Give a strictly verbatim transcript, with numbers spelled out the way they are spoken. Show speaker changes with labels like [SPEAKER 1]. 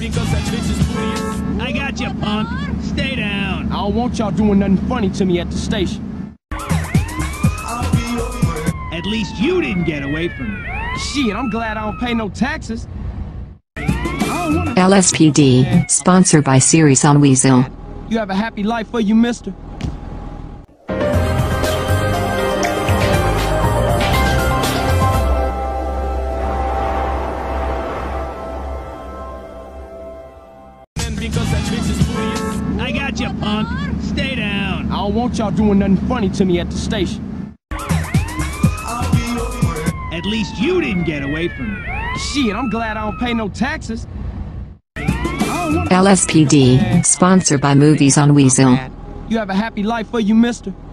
[SPEAKER 1] I got you, punk. Stay down.
[SPEAKER 2] I don't want y'all doing nothing funny to me at the station.
[SPEAKER 1] At least you didn't get away from me.
[SPEAKER 2] Shit, I'm glad I don't pay no taxes.
[SPEAKER 3] L S P D, sponsored by Series on Weazel.
[SPEAKER 2] You have a happy life for you, mister.
[SPEAKER 1] I got you, punk. Stay down.
[SPEAKER 2] I don't want y'all doing nothing funny to me at the station.
[SPEAKER 1] At least you didn't get away from me.
[SPEAKER 2] Shit, I'm glad I don't pay no taxes.
[SPEAKER 3] L S P D, sponsored by Movies on Weazel.
[SPEAKER 2] You have a happy life for you, mister.